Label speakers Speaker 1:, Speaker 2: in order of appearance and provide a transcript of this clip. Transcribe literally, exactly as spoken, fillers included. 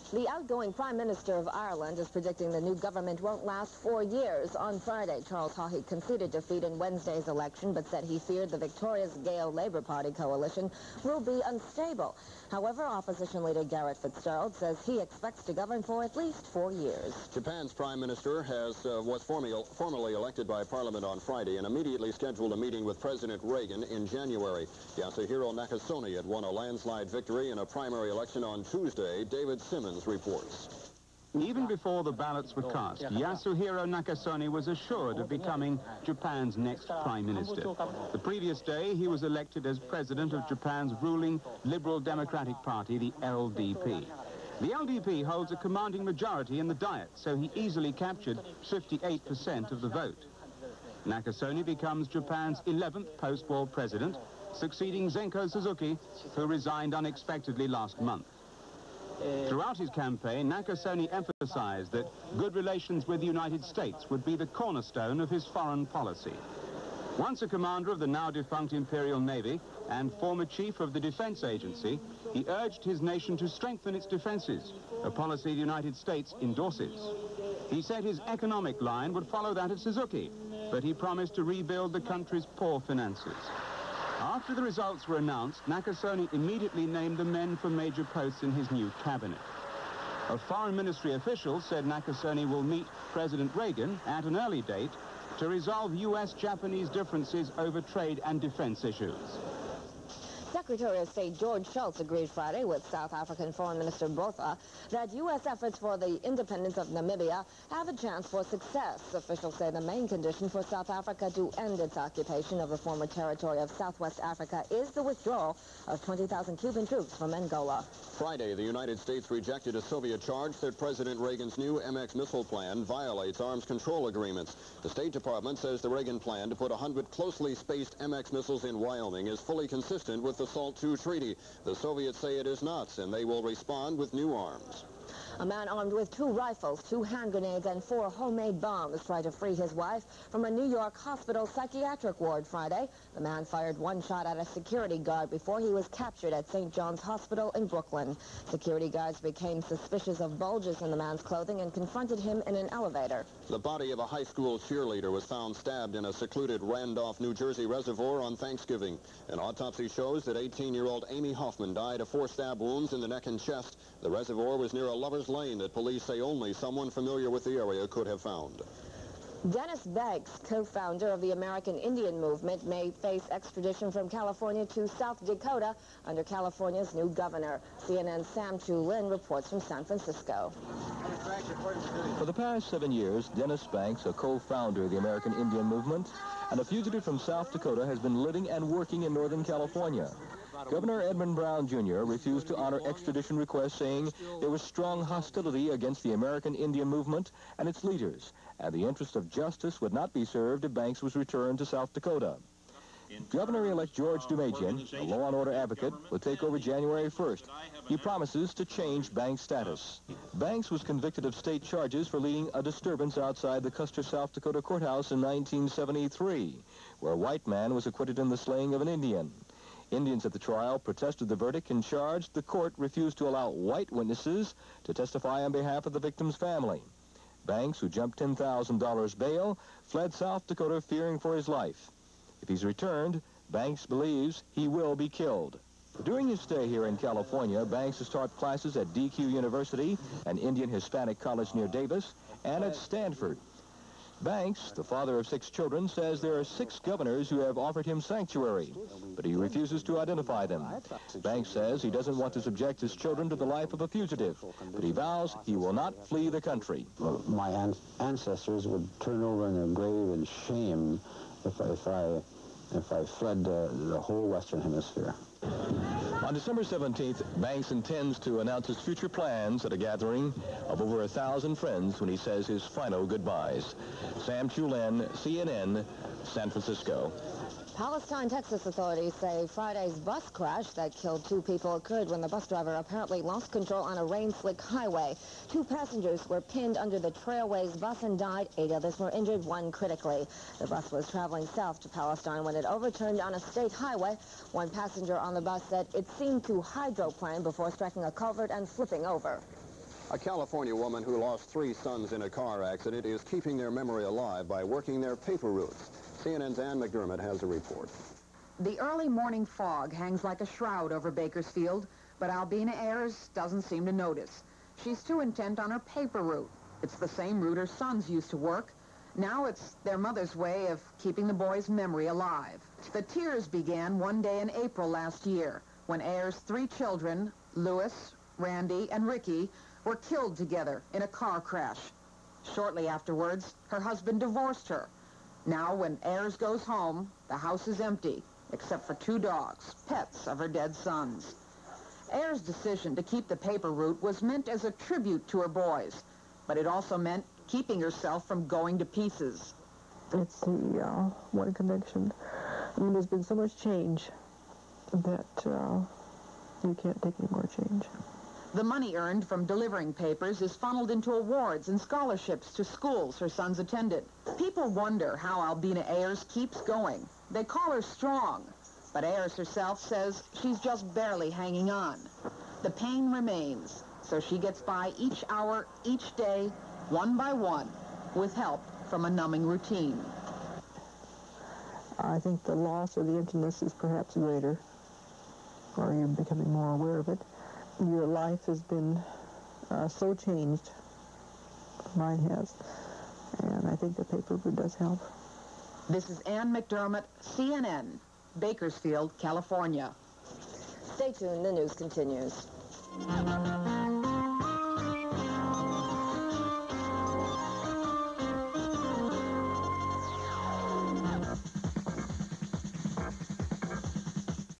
Speaker 1: The outgoing Prime Minister of Ireland is predicting the new government won't last four years. On Friday, Charles Haughey conceded defeat in Wednesday's election, but said he feared the victorious Gael Labour Party coalition will be unstable. However, opposition leader Garret Fitzgerald says he expects to govern for at least four years.
Speaker 2: Japan's Prime Minister has uh, was formally, formally elected by Parliament on Friday and immediately scheduled a meeting with President Reagan in January. Yasuhiro Nakasone had won a landslide victory in a primary election on Tuesday. David Simmons reports.
Speaker 3: Even before the ballots were cast, Yasuhiro Nakasone was assured of becoming Japan's next prime minister. The previous day, he was elected as president of Japan's ruling Liberal Democratic Party, the L D P. The L D P holds a commanding majority in the Diet, so he easily captured fifty-eight percent of the vote. Nakasone becomes Japan's eleventh post-war president, succeeding Zenko Suzuki, who resigned unexpectedly last month. Throughout his campaign, Nakasone emphasized that good relations with the United States would be the cornerstone of his foreign policy. Once a commander of the now-defunct Imperial Navy and former chief of the Defense Agency, he urged his nation to strengthen its defenses, a policy the United States endorses. He said his economic line would follow that of Suzuki, but he promised to rebuild the country's poor finances. After the results were announced, Nakasone immediately named the men for major posts in his new cabinet. A foreign ministry official said Nakasone will meet President Reagan at an early date to resolve U S Japanese differences over trade and defense issues.
Speaker 1: Secretary of State George Shultz agreed Friday with South African Foreign Minister Botha that U S efforts for the independence of Namibia have a chance for success. Officials say the main condition for South Africa to end its occupation of the former territory of Southwest Africa is the withdrawal of twenty thousand Cuban troops from Angola.
Speaker 2: Friday, the United States rejected a Soviet charge that President Reagan's new M X missile plan violates arms control agreements. The State Department says the Reagan plan to put one hundred closely spaced M X missiles in Wyoming is fully consistent with the SALT two treaty. The Soviets say it is not, and they will respond with new arms.
Speaker 1: A man armed with two rifles, two hand grenades, and four homemade bombs tried to free his wife from a New York hospital psychiatric ward Friday. The man fired one shot at a security guard before he was captured at Saint John's Hospital in Brooklyn. Security guards became suspicious of bulges in the man's clothing and confronted him in an elevator.
Speaker 2: The body of a high school cheerleader was found stabbed in a secluded Randolph, New Jersey reservoir on Thanksgiving. An autopsy shows that eighteen-year-old Amy Hoffman died of four stab wounds in the neck and chest. The reservoir was near a lover's lane that police say only someone familiar with the area could have found.
Speaker 1: Dennis Banks, co-founder of the American Indian Movement, may face extradition from California to South Dakota under California's new governor. C N N's Sam Chu-Lin reports from San Francisco.
Speaker 4: For the past seven years, Dennis Banks, a co-founder of the American Indian Movement and a fugitive from South Dakota, has been living and working in Northern California. Governor Edmund Brown, Junior refused to honor extradition requests, saying there was strong hostility against the American Indian Movement and its leaders, and the interest of justice would not be served if Banks was returned to South Dakota. Governor-elect George Dumajian, a law and order advocate, will take over January first. He promises to change Banks' status. Banks was convicted of state charges for leading a disturbance outside the Custer, South Dakota courthouse in nineteen seventy-three, where a white man was acquitted in the slaying of an Indian. Indians at the trial protested the verdict and charged the court refused to allow white witnesses to testify on behalf of the victim's family. Banks, who jumped ten thousand dollars bail, fled South Dakota fearing for his life. If he's returned, Banks believes he will be killed. During his stay here in California, Banks has taught classes at D Q University, an Indian Hispanic college near Davis, and at Stanford. Banks, the father of six children, says there are six governors who have offered him sanctuary, but he refuses to identify them. Banks says he doesn't want to subject his children to the life of a fugitive, but he vows he will not flee the country.
Speaker 5: Well, my an ancestors would turn over in their grave in shame if I, if I, if I fled uh, the whole Western Hemisphere.
Speaker 4: On December seventeenth, Banks intends to announce his future plans at a gathering of over a thousand friends when he says his final goodbyes. Sam Chu-Lin, C N N, San Francisco.
Speaker 1: Palestine, Texas authorities say Friday's bus crash that killed two people occurred when the bus driver apparently lost control on a rain-slick highway. Two passengers were pinned under the Trailways bus and died. Eight others were injured, one critically. The bus was traveling south to Palestine when it overturned on a state highway. One passenger on the bus said it seemed to hydroplane before striking a culvert and flipping over.
Speaker 2: A California woman who lost three sons in a car accident is keeping their memory alive by working their paper routes. C N N's Ann McDermott has a report.
Speaker 6: The early morning fog hangs like a shroud over Bakersfield, but Albina Ayars doesn't seem to notice. She's too intent on her paper route. It's the same route her sons used to work. Now it's their mother's way of keeping the boy's memory alive. The tears began one day in April last year when Ayers' three children, Louis, Randy, and Ricky, were killed together in a car crash. Shortly afterwards, her husband divorced her. Now, when Ayers goes home, the house is empty, except for two dogs, pets of her dead sons. Ayers' decision to keep the paper route was meant as a tribute to her boys, but it also meant keeping herself from going to pieces.
Speaker 7: It's the uh, one connection. I mean, there's been so much change that uh, you can't take any more change.
Speaker 6: The money earned from delivering papers is funneled into awards and scholarships to schools her sons attended. People wonder how Albina Ayars keeps going. They call her strong, but Ayars herself says she's just barely hanging on. The pain remains, so she gets by each hour, each day, one by one, with help from a numbing routine.
Speaker 7: I think the loss or the emptiness is perhaps greater, or you're becoming more aware of it. Your life has been uh, so changed. Mine has. And I think the paper route does help.
Speaker 6: This is Ann McDermott, C N N, Bakersfield, California.
Speaker 1: Stay tuned, the news continues.